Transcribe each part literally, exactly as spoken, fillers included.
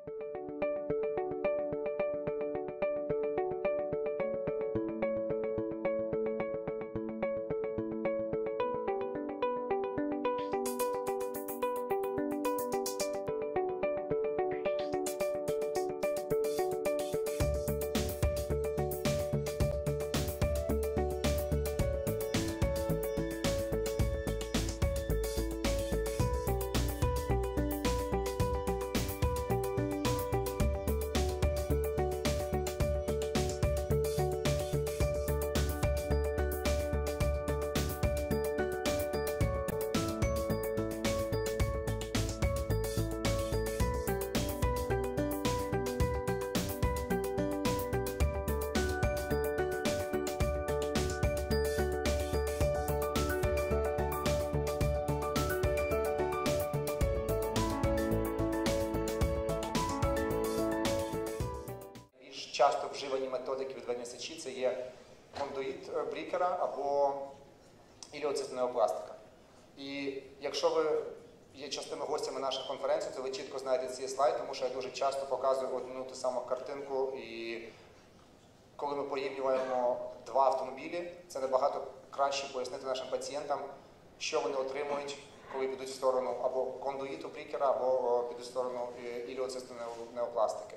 Часто вживані методики відведення сечі – це є кондуїт Брікера або іліоцистонеопластика. І якщо ви є частими гостями наших конференцій, то ви чітко знаєте цей слайд, тому що я дуже часто показую одну ту саму картинку. І коли ми порівнюємо два автомобілі, це набагато краще пояснити нашим пацієнтам, що вони отримують, коли підуть в сторону або кондуїту Брікера, або підуть в сторону іліоцистонеопластики.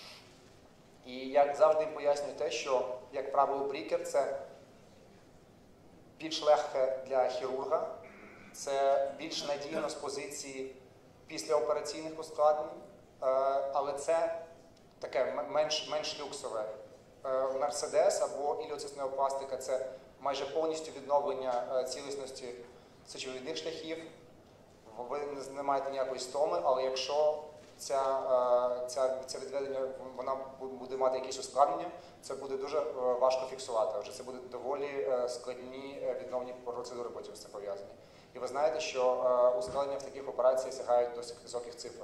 І я завжди їм пояснюю те, що, як правило, Брікер – це більш легке для хірурга, це більш надійно з позиції післяопераційних ускладнень, але це таке менш, менш люксове. Мерседес або іліоцистонеопластика – це майже повністю відновлення цілісності сечовидних шляхів, ви не маєте ніякої стоми, але якщо Ця, ця, ця відведення вона буде мати якісь ускладнення, це буде дуже важко фіксувати. Вже це будуть доволі складні відновні процедури потім з цим пов'язані. І ви знаєте, що ускладнення в таких операціях сягають досить високих цифр.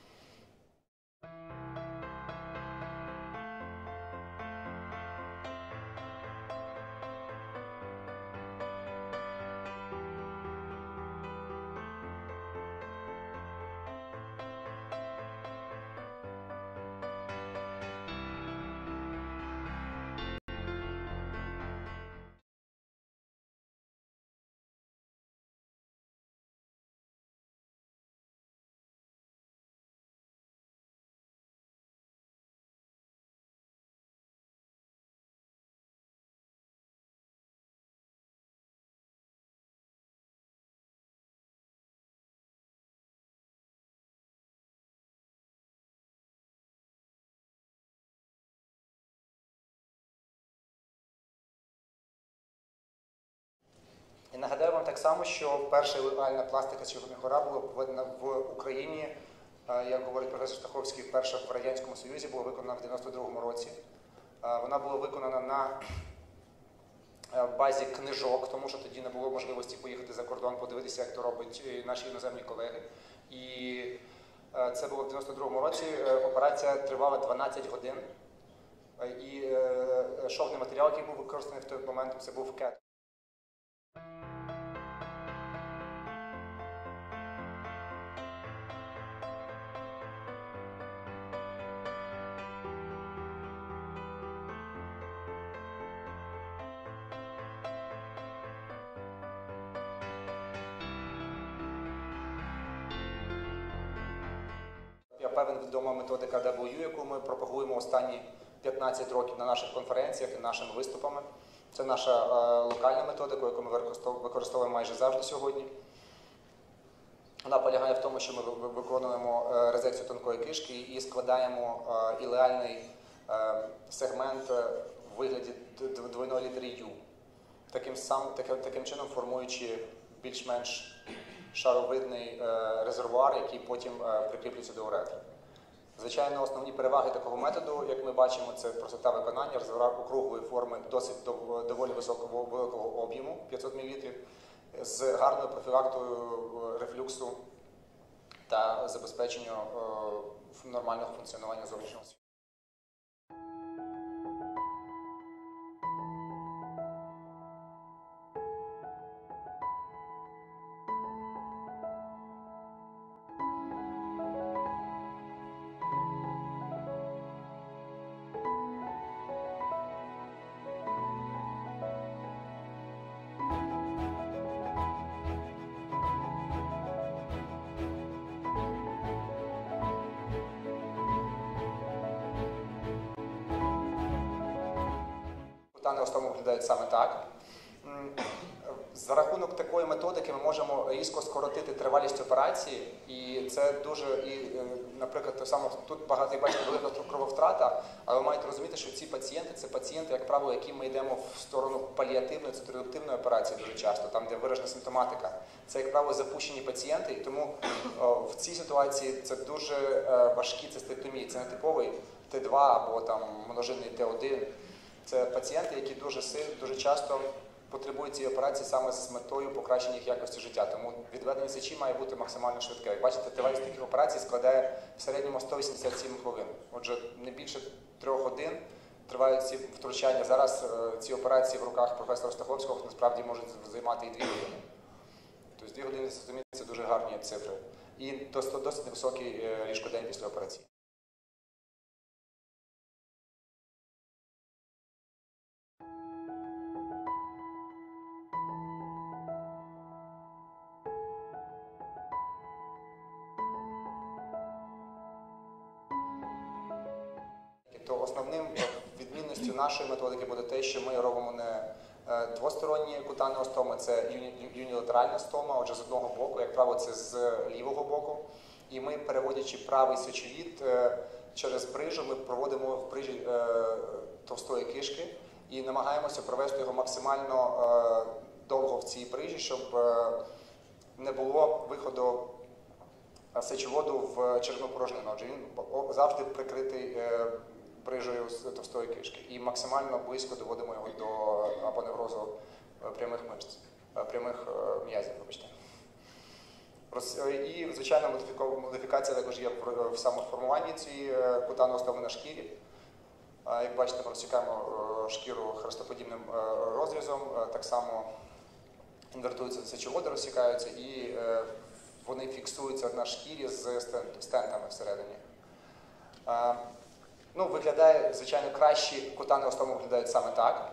І нагадаю вам так само, що перша легальна пластика сечовидних гора була проведена в Україні, як говорить професор Стаховський, вперше в Радянському Союзі, була виконана в дев'яносто другому році. Вона була виконана на базі книжок, тому що тоді не було можливості поїхати за кордон, подивитися, як то роблять наші іноземні колеги. І це було в дев'яносто другому році. Операція тривала дванадцять годин. І шовний матеріал, який був використаний в той момент, це був кет. Я певен, відома методика дабл ю, яку ми пропагуємо останні п'ятнадцять років на наших конференціях і нашими виступами. Це наша е, локальна методика, яку ми використовуємо майже завжди сьогодні. Вона полягає в тому, що ми виконуємо е, резекцію тонкої кишки і складаємо е, ілеальний е, сегмент в вигляді двойної літери Ю, таким, сам, таким, таким чином формуючи більш-менш шаровидний е, резервуар, який потім е, прикріплюється до уретри. Звичайно, основні переваги такого методу, як ми бачимо, це простота виконання, резервуар округлої форми, досить доволі високого великого об'єму, п'ятсот мілілітрів, з гарною профілактикою рефлюксу та забезпеченню е, нормального функціонування зовнішнього світу. кутанеостомом виглядають саме так. За рахунок такої методики ми можемо різко скоротити тривалість операції, і це дуже, і, наприклад, саме тут багато, як бачите, велика крововтрата, але ви маєте розуміти, що ці пацієнти, це пацієнти, як правило, які ми йдемо в сторону паліативної, циторедуктивної операції дуже часто, там, де виражена симптоматика. Це, як правило, запущені пацієнти, і тому о, в цій ситуації це дуже е, важкі цистектомії, це не типовий Т два або там множинний Т один. Це пацієнти, які дуже сильно, дуже часто потребують цієї операції саме з метою покращення їх якості життя. Тому відведення сечі має бути максимально швидке. Як бачите, тривалість таких операцій складає в середньому сто вісімдесят сім хвилин. Отже, не більше трьох годин тривають ці втручання. Зараз е, ці операції в руках професора Стаховського насправді можуть займати і дві години. Тобто дві години – це дуже гарні цифри. І досить, досить невисокий е, ліжкодень після операції. То основним відмінністю нашої методики буде те, що ми робимо не двосторонні кутанеостоми, це юнілатеральна стома, отже, з одного боку, як правило, це з лівого боку. І ми, переводячи правий сечовід через брижу, ми проводимо в брижі товстої кишки і намагаємося провести його максимально довго в цій брижі, щоб не було виходу сечоводу в черевну порожнину. Отже, він завжди прикритий брижею з товстої кишки. І максимально близько доводимо його до апоневрозу прямих мишць, прямих м'язів, вибачте. І, звичайно, модифікація також є в самоформуванні цієї кутанеостоми на шкірі. Як бачите, ми розсікаємо шкіру хрестоподібним розрізом, так само інвертуються сечоводи, розсікаються, і вони фіксуються на шкірі з стентами всередині. Ну, виглядає, звичайно, кращі кутанеостоми виглядають саме так.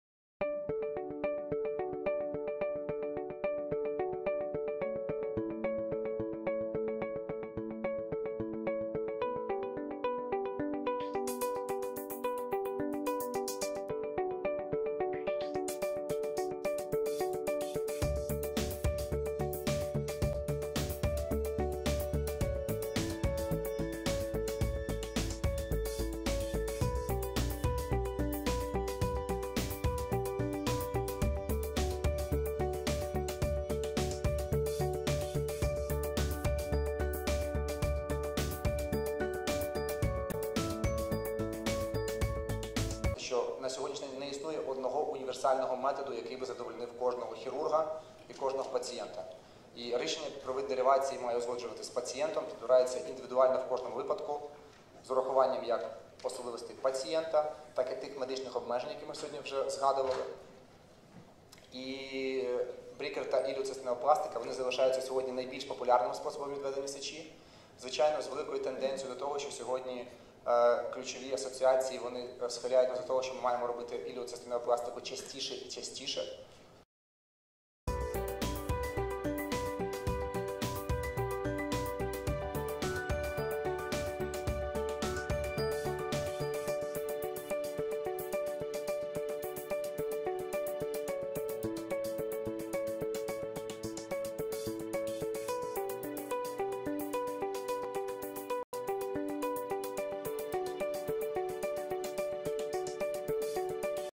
Що на сьогоднішній день не існує одного універсального методу, який би задовольнив кожного хірурга і кожного пацієнта. І рішення про вид деривації має узгоджувати з пацієнтом, підбирається індивідуально в кожному випадку, з урахуванням як особливостей пацієнта, так і тих медичних обмежень, які ми сьогодні вже згадували. І брікер та іліоцистинеопластика, вони залишаються сьогодні найбільш популярним способом відведення сечі. Звичайно, з великою тенденцією до того, що сьогодні ключові асоціації, вони схиляють нас до того, що ми маємо робити іліоцистинеопластику частіше і частіше.